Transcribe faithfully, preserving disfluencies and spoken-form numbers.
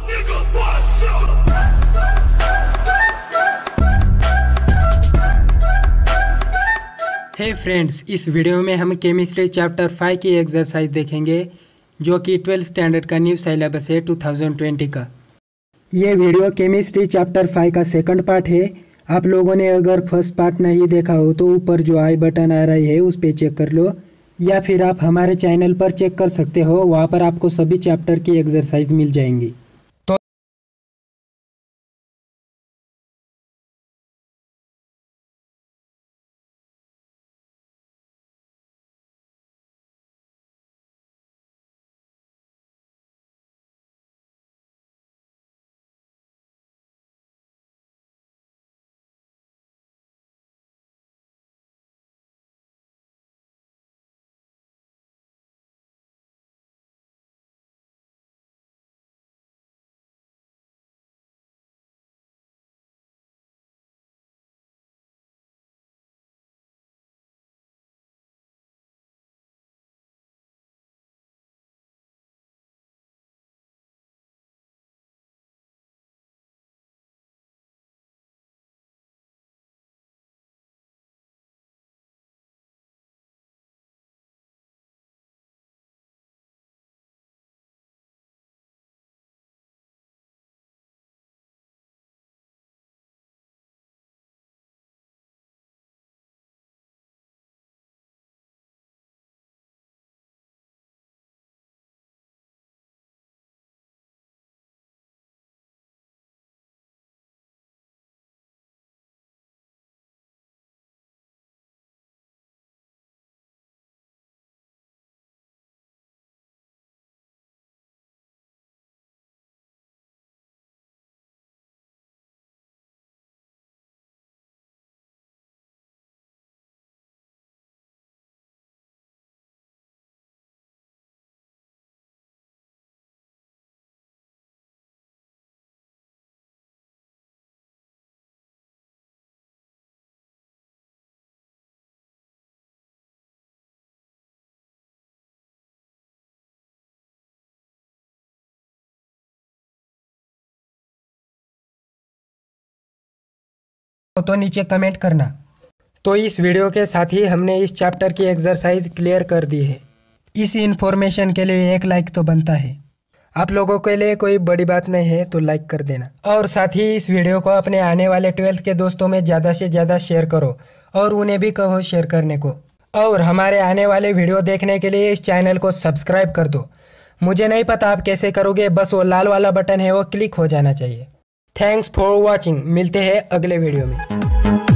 हे friends, इस video में हम केमिस्ट्री चैप्टर फाइव की एक्सरसाइज देखेंगे जो कि ट्वेल्थ स्टैंडर्ड का न्यू सिलेबस है टू थाउजेंड ट्वेंटी का। ये वीडियो केमिस्ट्री चैप्टर फाइव का सेकंड पार्ट है। आप लोगों ने अगर फर्स्ट पार्ट नहीं देखा हो तो ऊपर जो आई बटन आ रही है उस पर चेक कर लो, या फिर आप हमारे चैनल पर चेक कर सकते हो। वहाँ पर आपको सभी चैप्टर की एक्सरसाइज मिल जाएंगी। तो तो नीचे कमेंट करना। तो इस वीडियो के साथ ही हमने इस चैप्टर की एक्सरसाइज क्लियर कर दी है। इस इन्फॉर्मेशन के लिए एक लाइक तो बनता है। आप लोगों के लिए कोई बड़ी बात नहीं है तो लाइक कर देना, और साथ ही इस वीडियो को अपने आने वाले ट्वेल्थ के दोस्तों में ज़्यादा से ज़्यादा शेयर करो और उन्हें भी कहो शेयर करने को। और हमारे आने वाले वीडियो देखने के लिए इस चैनल को सब्सक्राइब कर दो। मुझे नहीं पता आप कैसे करोगे, बस वो लाल वाला बटन है वो क्लिक हो जाना चाहिए। Thanks for watching. मिलते हैं अगले वीडियो में।